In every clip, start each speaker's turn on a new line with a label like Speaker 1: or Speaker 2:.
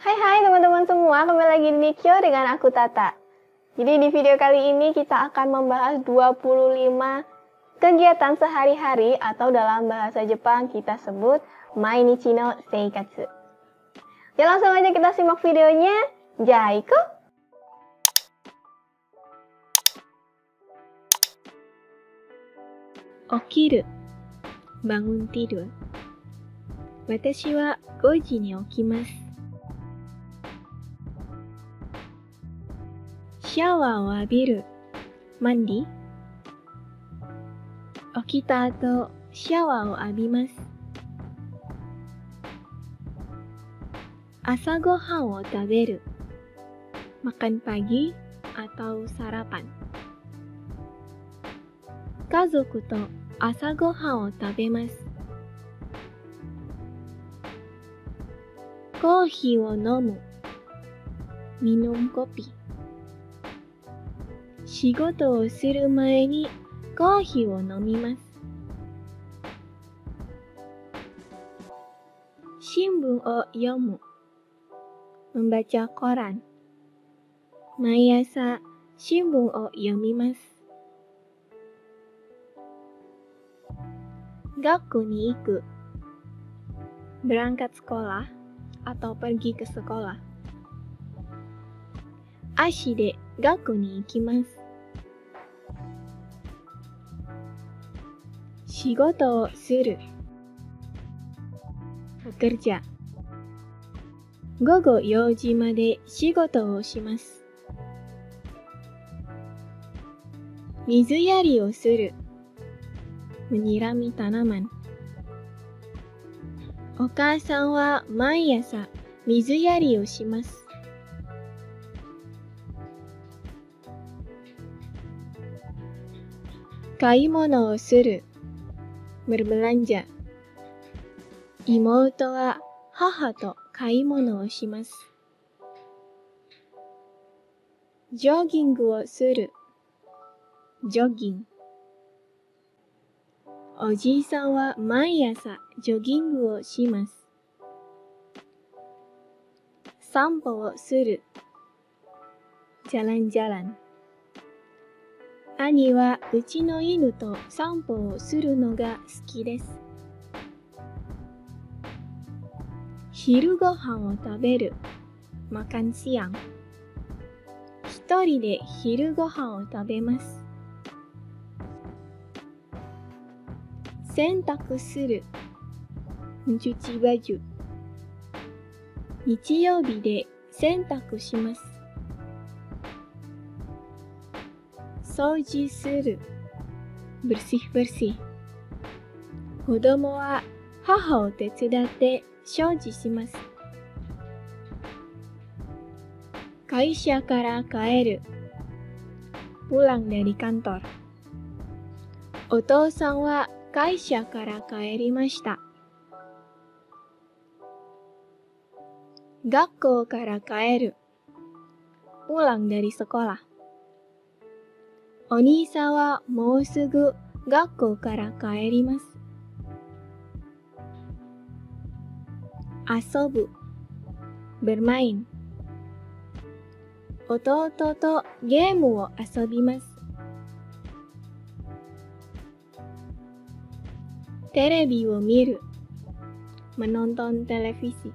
Speaker 1: Hai teman-teman semua, kembali lagi di Nikyo dengan aku Tata. Jadi di video kali ini kita akan membahas 25 kegiatan sehari-hari atau dalam bahasa Jepang kita sebut Mainichi no Seikatsu. Ya langsung aja kita simak videonya. Jaiko! Okiru, bangun tidur. Watashi wa 5時に起きます。シャワーを浴びる。マンディ。起きた後、シャワーを浴びます。朝ごはんを食べる。Makan pagi atau sarapan。家族と朝ごはんを食べます。コーヒーを飲む。minum kopi。仕事をする前にコーヒーを飲みます。新聞を読む。membaca koran。毎朝新聞を読みます。学校に行く。berangkat sekolah atau pergi ke sekolah。足で学校に行きます。仕事をする。bekerja。午後4時まで仕事をします。水やりをする。menyirami tanaman。お母さんは毎朝水やりをします。買い物をする。berbelanja。妹は母と買い物をします。ジョギングをする。ジョギン。おじいさんは毎朝ジョギングをします。散歩をする。jalan-jalan。兄はうちの犬と散歩をするのが好きです。昼ごはんを食べる。makan siang。一人で昼ごはんを食べます。洗濯する。mencuci baju。日曜日で洗濯します。掃除する。bersih-bersih。子供は母を手伝って掃除します。会社から帰る。pulang dari kantor。お父さんは会社から帰りました。学校から帰る。pulang dari sekolah。お兄さんはもうすぐ学校から帰ります。遊ぶ。bermain。弟とゲームを遊びます。テレビを見る。menonton televisi。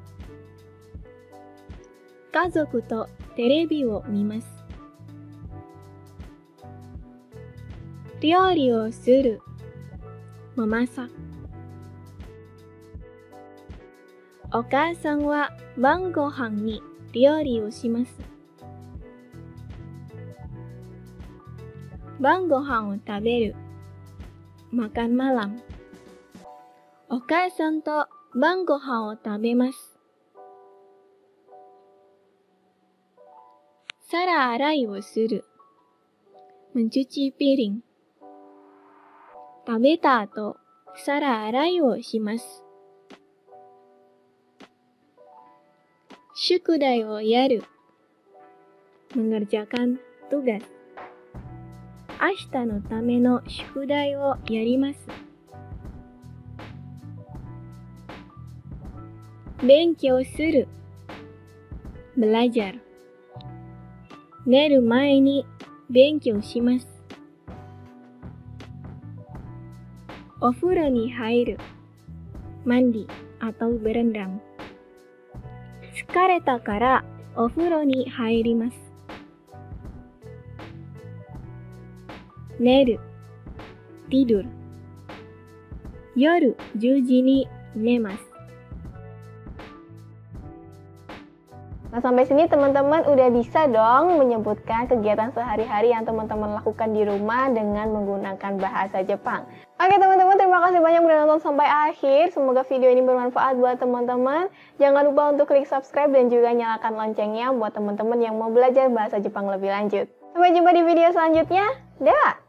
Speaker 1: 家族とテレビを見ます。料理をする。memasak。お母さんは晩ご飯に料理をします。晩ご飯を食べる。makan malam。お母さんと晩ご飯を食べます。皿洗いをする。mencuci piring。食べた後、皿洗いをします。宿題をやる。mengerjakan tugas。明日のための宿題をやります。勉強する。
Speaker 2: belajar. Neru mae ni benkyou shimasu. Ofuro ni hairu, mandi atau berendam. Tsukareta kara ofuro ni hairimasu. Neru, tidur. Yoru 10 ji ni nemasu.
Speaker 1: Nah, sampai sini teman-teman udah bisa dong menyebutkan kegiatan sehari-hari yang teman-teman lakukan di rumah dengan menggunakan bahasa Jepang. Oke teman-teman, terima kasih banyak udah nonton sampai akhir. Semoga video ini bermanfaat buat teman-teman. Jangan lupa untuk klik subscribe dan juga nyalakan loncengnya buat teman-teman yang mau belajar bahasa Jepang lebih lanjut. Sampai jumpa di video selanjutnya. Dah!